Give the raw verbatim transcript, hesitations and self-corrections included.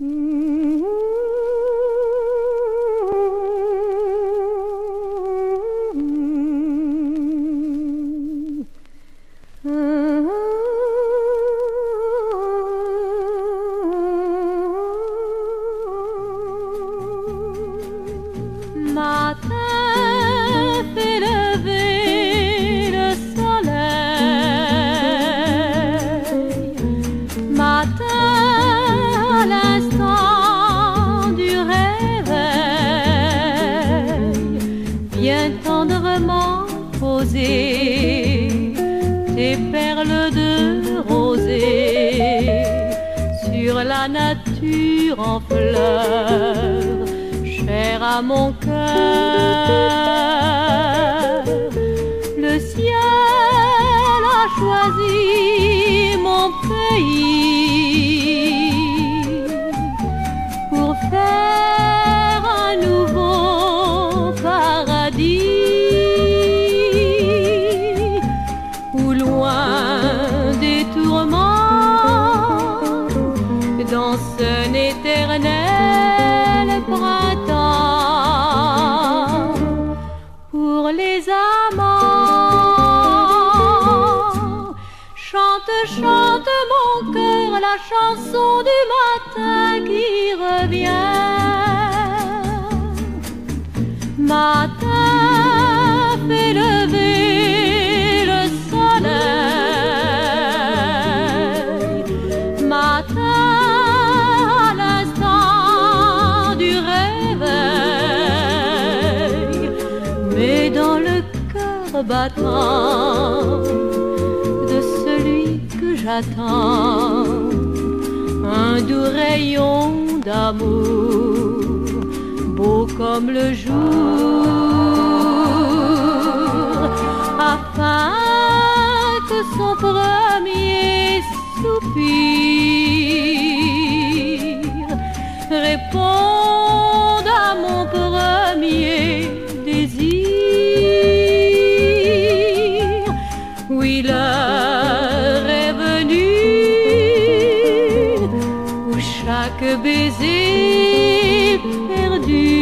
Matin fait lever le soleil, matin à l'instant du réveil, viens tendrement poser tes perles de rosée sur la nature en fleurs, chère à mon cœur. Le ciel a choisi mon pays pour faire un nouveau paradis où, loin des tourments, danse un éternel printemps pour les amants. Chante, chante mon cœur la chanson du matin qui revient. Matin fait lever le soleil, matin à l'instant du réveil, mais dans le cœur battant de celui que j'attends, un doux rayon d'amour, beau comme le jour, afin que son premier soupir réponde à mon premier désir. Oui, l'heure est venue où chaque baiser perdu